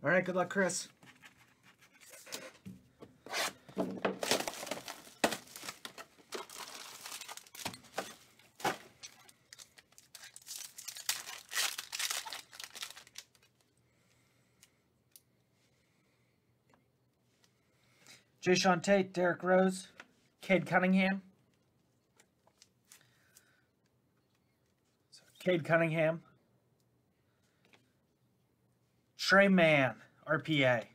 All right, good luck, Chris. Jayshawn Tate, Derrick Rose, Cade Cunningham. Cade Cunningham. Trey Mann, RPA.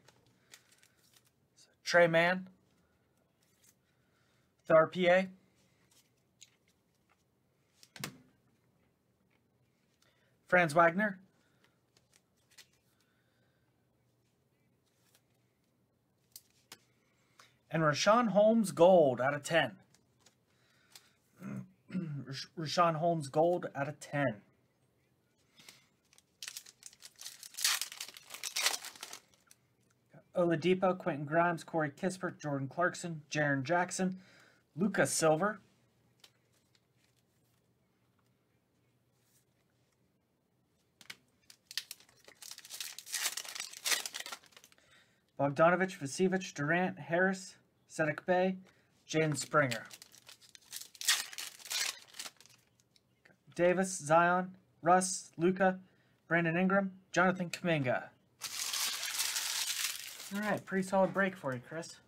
Trey Mann, the RPA. Franz Wagner. And Rashawn Holmes Gold out of 10. Rashawn Holmes Gold out of 10. Oladipo, Quentin Grimes, Corey Kispert, Jordan Clarkson, Jaren Jackson, Luka Silver. Bogdanovich, Vacevic, Durant, Harris, Sedek Bey, Jalen Springer. Davis, Zion, Russ, Luka, Brandon Ingram, Jonathan Kuminga. All right, pretty solid break for you, Chris.